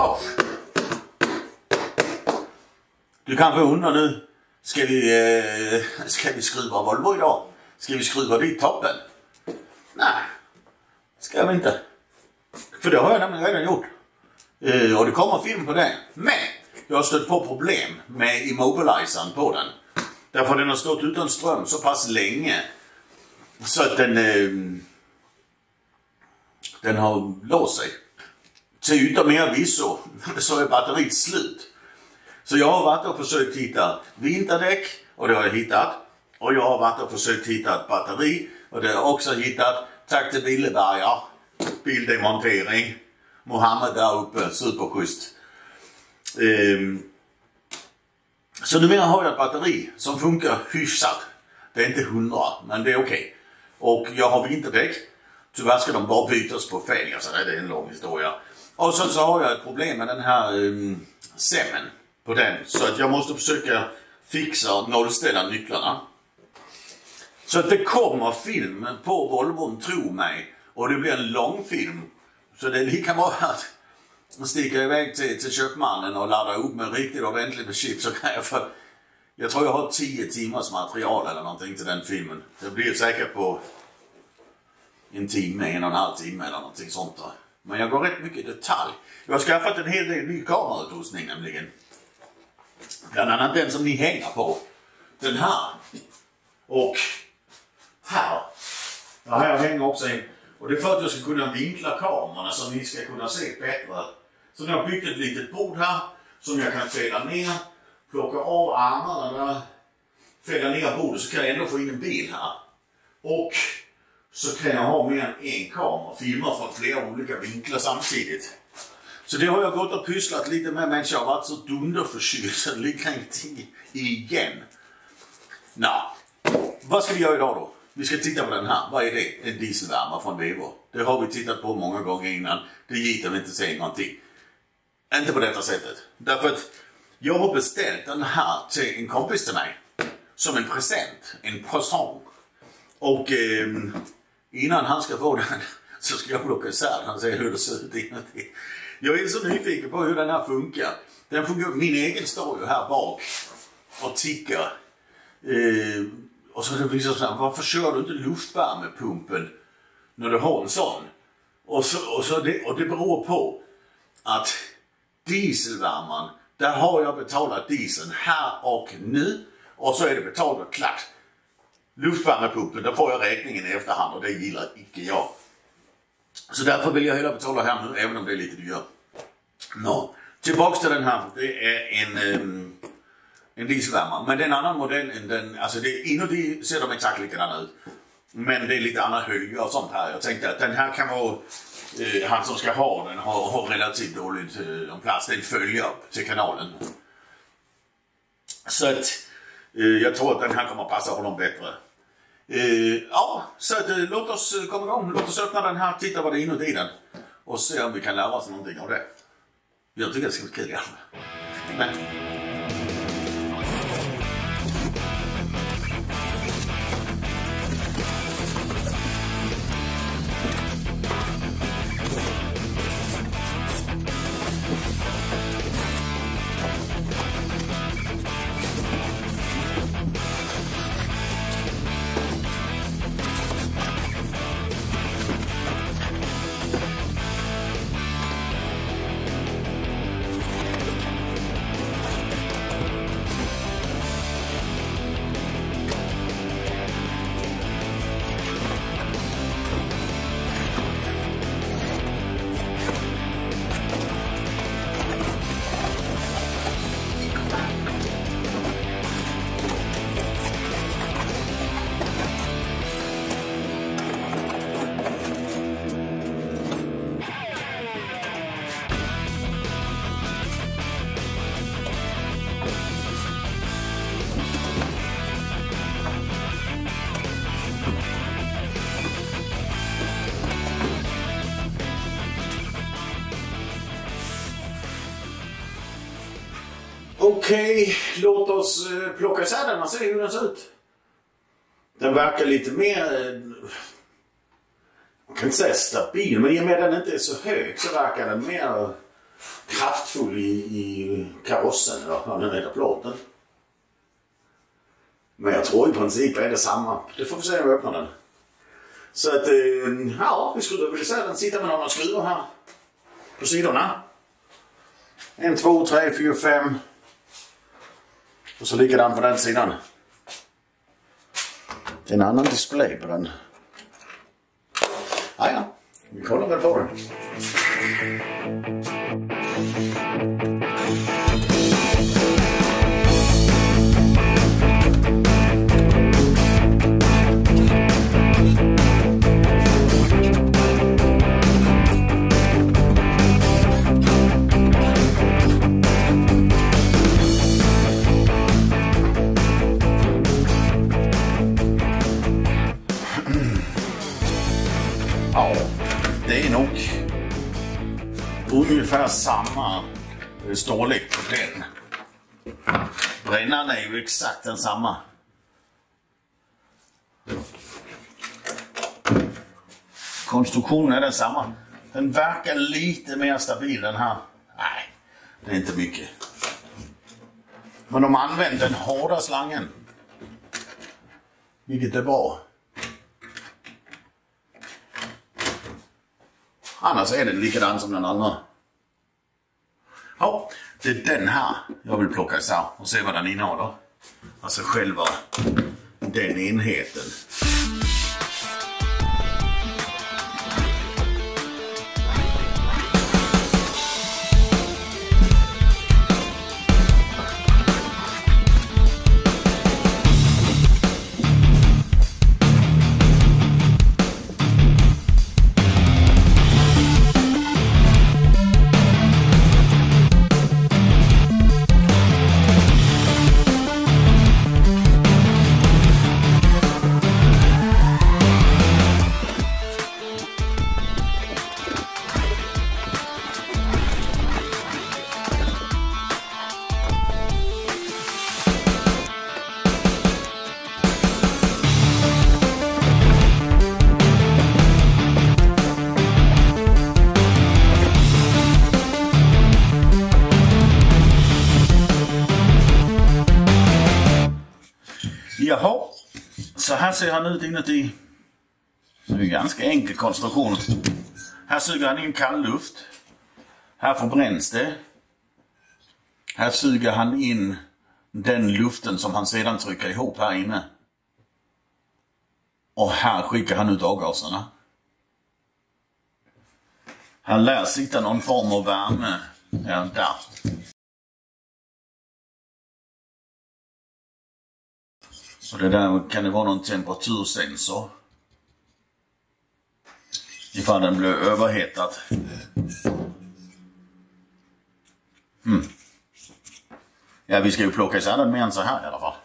Ja. Du kanske undrar nu, ska vi skruva Volvo idag? Ska vi skruva dit toppen? Nej, ska vi inte. För det har jag nämligen redan gjort. Och det kommer film på det. Men jag har stött på problem med immobilizern på den. Därför den har stått utan ström så pass länge. Så att den har låst sig. Till yttermera visso så är batteriet slut. Så jag har varit och försökt hitta vinterdäck och det har jag hittat. Och jag har varit och försökt hitta ett batteri och det har jag också hittat. Tack till Billeberga, bildemontering. Mohammed där uppe, superschysst. Så numera har jag ett batteri som funkar hyfsat. Det är inte 100, men det är okej. Och jag har vinterdäck. Tyvärr ska de bara bytas på fälgar, så det är en lång historia. Och så har jag ett problem med den här sämmen på den. Så att jag måste försöka fixa nollställa nycklarna. Så att det kommer film på Volvon, tro mig. Och det blir en lång film. Så det är lika bra att sticka iväg till köpmannen och ladda upp med riktigt ordentligt med chip. Så kan jag tror jag har 10 timmars material eller någonting till den filmen. Det blir säkert på en timme, 1,5 timme eller någonting sånt där. Men jag går rätt mycket i detalj. Jag har skaffat en hel del ny kamerautrustning nämligen. Bland annat den som ni hänger på. Den här. Och här. Ja, här hänger också en. Och det är för att jag ska kunna vinkla kamerorna så ni ska kunna se bättre. Så jag har byggt ett litet bord här som jag kan fälla ner. Plocka av armarna där. Fälla ner bordet så kan jag ändå få in en bil här. Och så kan jag ha mer än en kamera. Filma från flera olika vinklar samtidigt. Så det har jag gått och pysslat lite med, men jag har varit så dunderförkyld så det ligger ingenting igen. Nå, vad ska vi göra idag då? Vi ska titta på den här. Vad är det? En dieselvärmare från Vevo. Det har vi tittat på många gånger innan. Det gick vi inte säga någonting. Inte på detta sättet. Därför att jag har beställt den här till en kompis till mig. Som en present. En present. Och innan han ska få den så ska jag plocka isär. Han säger hur det ser ut inuti. Jag är så nyfiken på hur den här funkar. Den funkar. Min egen står ju här bak och tickar. Och så visar det sig, varför kör du inte luftvärmepumpen när du har en sån? Och det beror på att dieselvärmaren, där har jag betalat dieseln här och nu. Och så är det betalt och klart. Luftvärmepumpen, där får jag räkningen i efterhand och det gillar inte jag. Så därför vill jag hela betala här nu, även om det är lite dyrt. Nå, tillbaks till den här. Det är en dieselvärmare. Men det är en annan modell än den. Alltså inuti ser de exakt likadana ut. Men det är lite andra höjder och sånt här. Jag tänkte att den här kan vara han som ska ha den har relativt dåligt om plats. Det är en följare till kanalen. Så att jag tror att den här kommer att passa honom bättre. Ja, så att, låt oss komma igång. Låt oss öppna den här, titta vad det är inuti den. Och se om vi kan lära oss någonting av det. Jag tycker det ska bli kul. Men okej, låt oss plocka isär den och se hur den ser ut. Den verkar lite mer, man kan inte säga stabil, men i och med att den inte är så hög så verkar den mer kraftfull i karossen eller vad den heter, plåten. Men jag tror i princip är det samma. Det får vi se när vi öppnar den. Så att, ja, vi skulle vilja säga den sitter med några skruvar här på sidorna. 1, 2, 3, 4, 5. Och så likadant på den sidan. Det är en annan display på den. Ja, vi kollar väl på den. Ja, det är nog ungefär samma storlek på den. Brännaren är ju exakt den samma. Konstruktionen är den samma. Den verkar lite mer stabil den här. Nej, det är inte mycket. Men de använder den hårda slangen. Vilket är bra. Annars är den likadan som den andra. Ja, det är den här jag vill plocka isär och se vad den innehåller. Alltså själva den enheten. Jaha, så här ser han ut inuti. Det är en ganska enkel konstruktion. Här suger han in kall luft. Här förbränns det. Här suger han in den luften som han sedan trycker ihop här inne. Och här skickar han ut avgaserna. Han lär sitta någon form av värme. Ja, där. Och det där kan det vara någon temperatursensor. Ifall den blir överhettad. Ja, vi ska ju plocka isär den mer än så här i alla fall.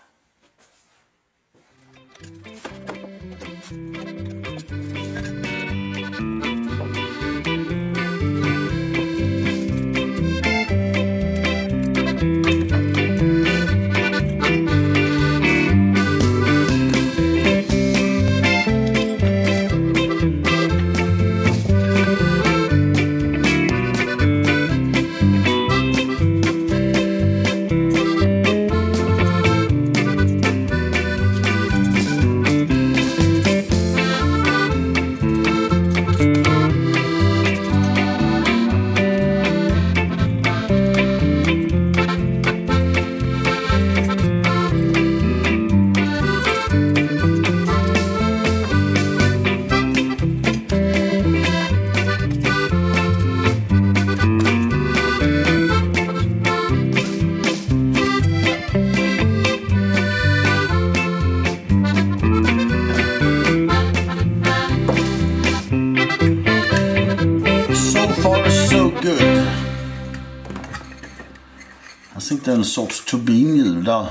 Jag tänkte en sorts turbinhjul där.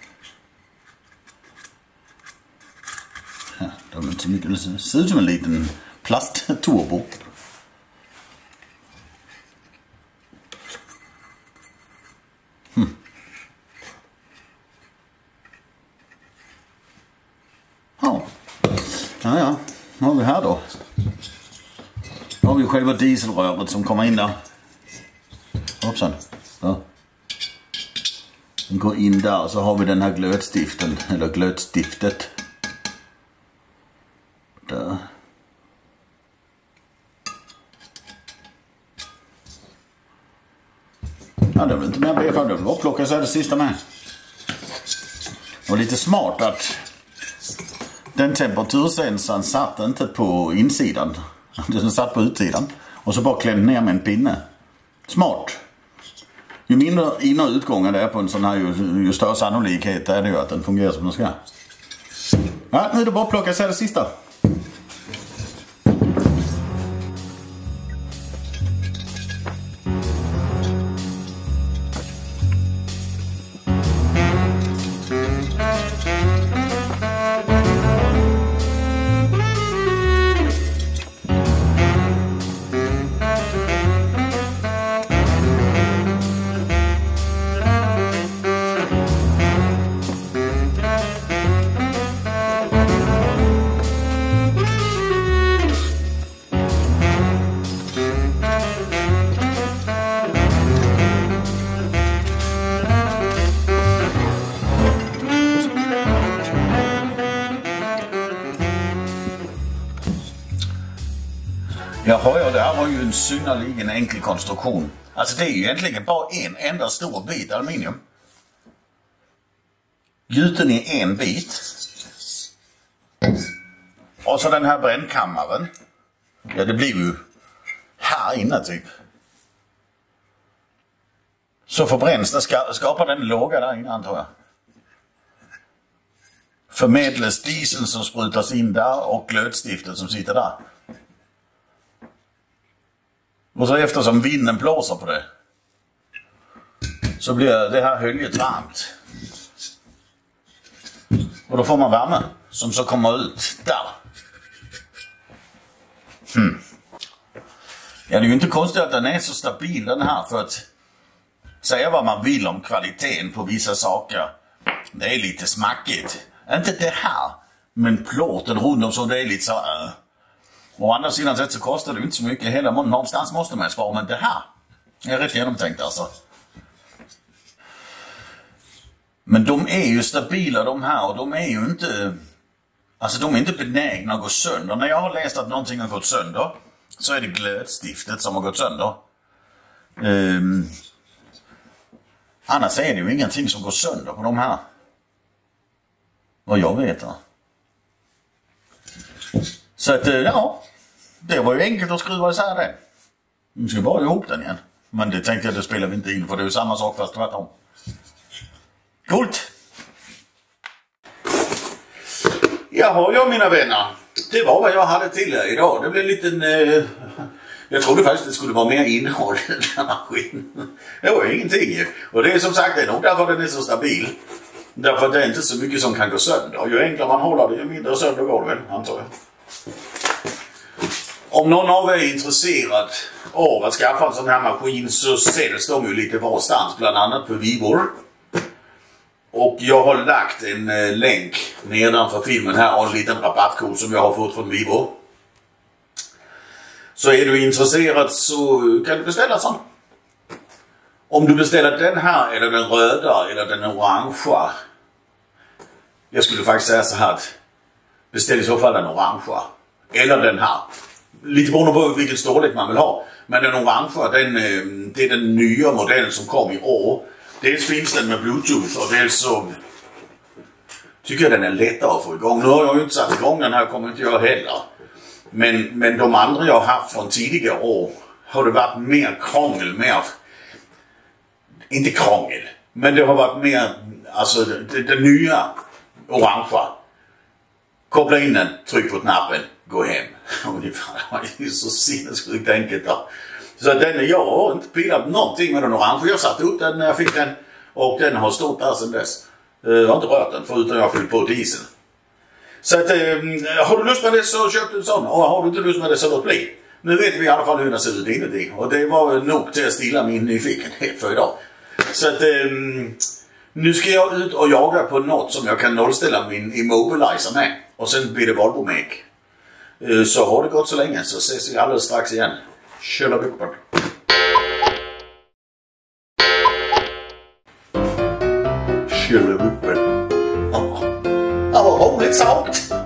Ja, det är inte så mycket. Det ser ut som en liten plastturbo. Ja, vad har vi här då? Då har vi själva dieselröret som kommer in där. hoppsan. Ja. Den går in där och så har vi den här glödstiften, eller glödstiftet. Där. Ja, det var inte mer B för det var plocka så här det sista med. Och lite smart att den temperatursensorn satt inte på insidan. Den satt på utsidan. Och så bara klämde ner med en pinne. Smart. Ju mindre in- och utgångar det är på en sån här ju större sannolikhet är det ju att den fungerar som den ska. Ja, nu är det bara att plocka så här det sista. Jaha, ja, det här var ju en synnerligen enkel konstruktion. Alltså det är ju egentligen bara en enda stor bit aluminium. Gjuten i en bit. Och så den här brännkammaren. Ja, det blir ju här inne typ. Så förbränns det, skapar den låga där inne antar jag. Förmedlas diesel som sprutas in där och glödstiftet som sitter där. Och så eftersom vinden blåser på det så blir det här höljet varmt. Och då får man värme som så kommer ut där. Ja, det är ju inte konstigt att den är så stabil den här, för att säga vad man vill om kvaliteten på vissa saker. Det är lite smackigt. Inte det här, men plåten runt om så det är lite så... Å andra sidan sett så kostar det inte så mycket heller. Någonstans måste man spara, men det här är rätt genomtänkt alltså. Men de är ju stabila de här, och de är ju inte... Alltså de är inte benägna att gå sönder. När jag har läst att någonting har gått sönder så är det glödstiftet som har gått sönder. Annars är det ju ingenting som går sönder på de här. Vad jag vet då. Så att ja, det var ju enkelt att skruva isär det. Nu ska bara ihop den igen. Men det tänkte jag, det spelar vi inte in, för det är ju samma sak fast tvärtom. Coolt! Jaha, ja mina vänner. Det var vad jag hade till er idag. Det blev en liten... jag trodde faktiskt det skulle vara mer innehåll i den här maskinen. Det var ju ingenting ju. Och det är som sagt, det är nog därför den är så stabil. Därför att det är inte så mycket som kan gå sönder. Och ju enklare man håller det, ju mindre sönder går det väl, antar jag. Om någon av er är intresserad av att skaffa en sån här maskin så säljs de ju lite varstans, bland annat på Vivor. Och jag har lagt en länk nedanför filmen här och en liten rabattkod som jag har fått från Vivor. Så är du intresserad så kan du beställa sån. Om du beställer den här eller den röda eller den orangea. Jag skulle faktiskt säga så här att beställ i så fall den orangea. Eller den här. Lite beroende på vilken storlek man vill ha. Men den orangea, det är den nya modellen som kom i år. Dels finns den med Bluetooth och dels så tycker jag den är lättare att få igång. Nu har jag ju inte satt igång den här, kommer inte jag heller. Men de andra jag har haft från tidigare år har det varit mer krångel, inte krångel, men det har varit mer, alltså det nya orangea. Koppla in den, tryck på knappen, gå hem. Det är så sinnessjukt enkelt där. Så jag har inte pillat någonting med den orange. Jag satte upp den när jag fick den och den har stått där sedan dess. Jag har inte rört den förutom jag fyllt på diesel. Så att, har du lust med det så köp en sån, och har du inte lust med det så låt bli. Nu vet vi i alla fall hur den ser ut inuti, och det var nog till att stilla min nyfikenhet för idag. Så att nu ska jag ut och jaga på något som jag kan nollställa min immobilizer med, och sen blir det Volvo-mek. Så har det gått så länge, så ses vi alldeles strax igen. Kör upp. bilen blev öppen. Ja, vad roligt sagt.